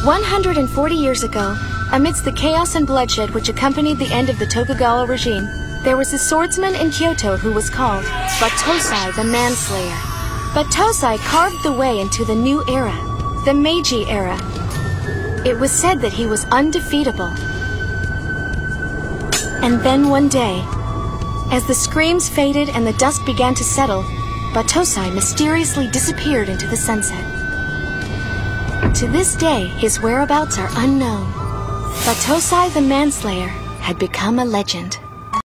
140 years ago, amidst the chaos and bloodshed which accompanied the end of the Tokugawa regime, there was a swordsman in Kyoto who was called Battosai the Manslayer. Battosai carved the way into the new era, the Meiji era. It was said that he was undefeatable. And then one day, as the screams faded and the dust began to settle, Battosai mysteriously disappeared into the sunset. To this day, his whereabouts are unknown. Battosai the Manslayer had become a legend.